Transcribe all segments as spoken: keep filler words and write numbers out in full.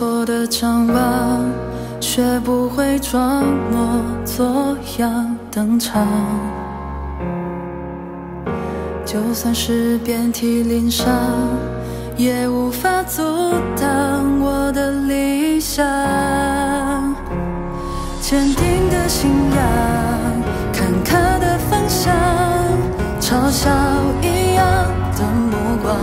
错的张望，学不会装模作样登场。就算是遍体鳞伤，也无法阻挡我的理想。坚定的信仰，坎坷的方向，嘲笑一样的目光。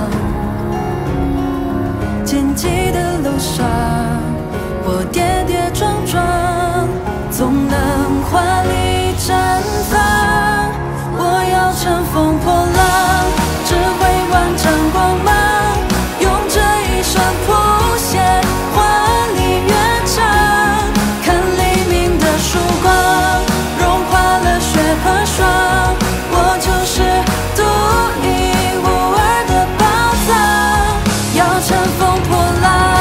荆棘的路上，我跌跌撞撞，总能华丽绽放。我要乘风破浪，只会万丈光芒，用这一生谱写华丽乐章。看黎明的曙光，融化了雪和霜，我就是独一无二的宝藏，要乘风破浪。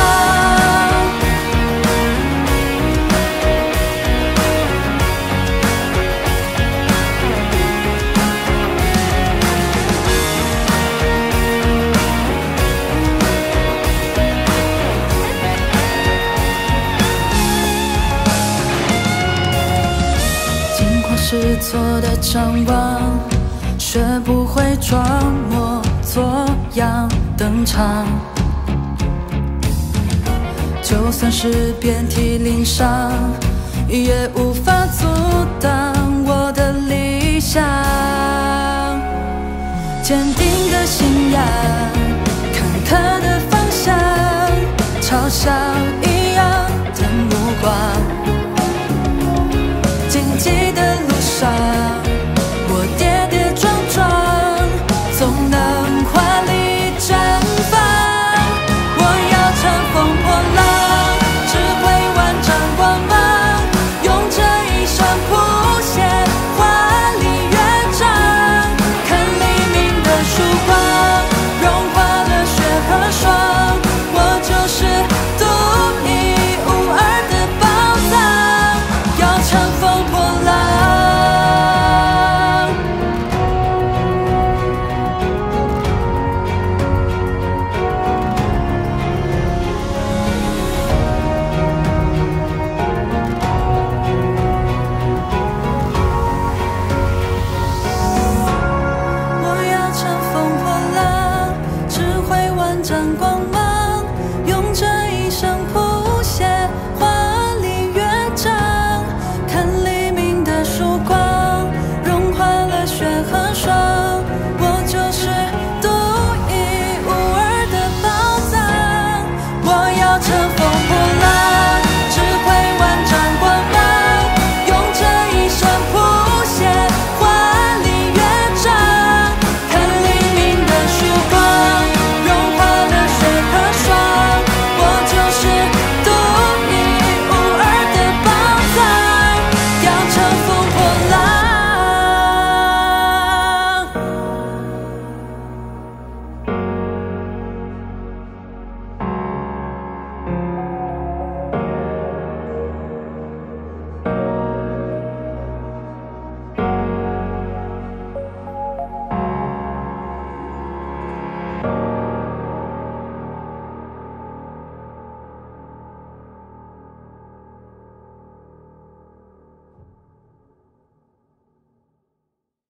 是错的张望，学不会装模作样登场。就算是遍体鳞伤，也无法阻挡我的理想。坚定的信仰，坎坷的方向，嘲笑一样的目光。